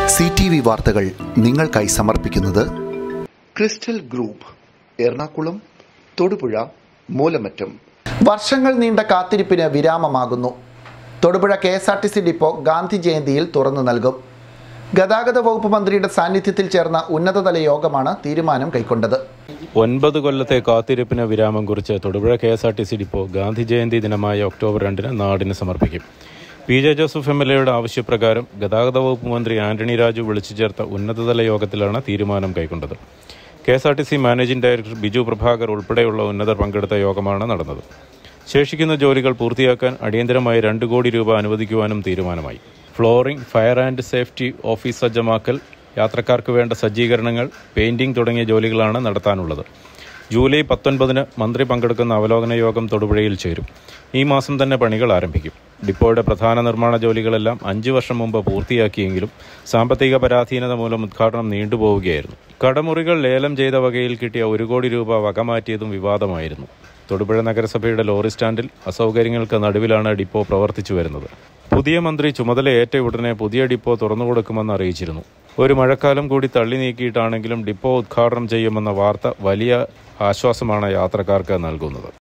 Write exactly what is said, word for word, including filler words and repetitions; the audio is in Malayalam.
സി ടി വി വാർത്തകൾ നിങ്ങൾക്കായി സമർപ്പിക്കുന്നത് ക്രിസ്റ്റൽ ഗ്രൂപ്പ്, എറണാകുളം, തൊടുപുഴ, മൂലമറ്റം. വർഷങ്ങൾ നീണ്ട കാത്തിരിപ്പിന് വിരാമമാകുന്നു. Thodupuzha K S R T C depot Gandhi ജയന്തിയിൽ തുറന്നു നൽകും. ഗതാഗത വകുപ്പ് മന്ത്രിയുടെ സാന്നിധ്യത്തിൽ ചേർന്ന ഉന്നതതല യോഗമാണ് തീരുമാനം കൈക്കൊണ്ടത്. ഒൻപത് കൊല്ലത്തെ കാത്തിരിപ്പിന് വിരാമം കുറിച്ച് Thodupuzha K S R T C depot Gandhi Jayanti ദിനമായ ഒക്ടോബർ രണ്ടിന് നാടിന് സമർപ്പിക്കും. P J Joseph M L എയുടെ ആവശ്യപ്രകാരം ഗതാഗത വകുപ്പ് മന്ത്രി ആന്റണി രാജു വിളിച്ചു ചേർത്ത ഉന്നതതല യോഗത്തിലാണ് തീരുമാനം കൈക്കൊണ്ടത്. K S R T C managing director Biju Prabhakar ഉൾപ്പെടെയുള്ള ഉന്നതർ പങ്കെടുത്ത യോഗമാണ് നടന്നത്. ശേഷിക്കുന്ന ജോലികൾ പൂർത്തിയാക്കാൻ അടിയന്തരമായി രണ്ട് കോടി രൂപ അനുവദിക്കുവാനും തീരുമാനമായി. Flooring, fire and safety office സജ്ജമാക്കൽ, യാത്രക്കാർക്ക് വേണ്ട സജ്ജീകരണങ്ങൾ, പെയിന്റിംഗ് തുടങ്ങിയ ജോലികളാണ് നടത്താനുള്ളത്. ജൂലൈ പത്തൊൻപതിന് മന്ത്രി പങ്കെടുക്കുന്ന അവലോകന യോഗം തൊടുപുഴയിൽ ചേരും. ഈ മാസം തന്നെ പണികൾ ആരംഭിക്കും. ഡിപ്പോയുടെ പ്രധാന നിർമ്മാണ ജോലികളെല്ലാം അഞ്ചു വർഷം മുമ്പ് പൂർത്തിയാക്കിയെങ്കിലും സാമ്പത്തിക പരാധീനത മൂലം ഉദ്ഘാടനം നീണ്ടുപോവുകയായിരുന്നു. കടമുറികൾ ലേലം ചെയ്ത വകയിൽ കിട്ടിയ ഒരു കോടി രൂപ വകമാറ്റിയതും വിവാദമായിരുന്നു. തൊടുപുഴ നഗരസഭയുടെ ലോറി സ്റ്റാൻഡിൽ അസൗകര്യങ്ങൾക്ക് നടുവിലാണ് ഡിപ്പോ പ്രവർത്തിച്ചു വരുന്നത്. പുതിയ മന്ത്രി ചുമതലയേറ്റ ഉടനെ പുതിയ ഡിപ്പോ തുറന്നുകൊടുക്കുമെന്ന് അറിയിച്ചിരുന്നു. ഒരു മഴക്കാലം കൂടി തള്ളി നീക്കിയിട്ടാണെങ്കിലും ഡിപ്പോ ഉദ്ഘാടനം ചെയ്യുമെന്ന വാർത്ത വലിയ ആശ്വാസമാണ് യാത്രക്കാർക്ക് നൽകുന്നത്.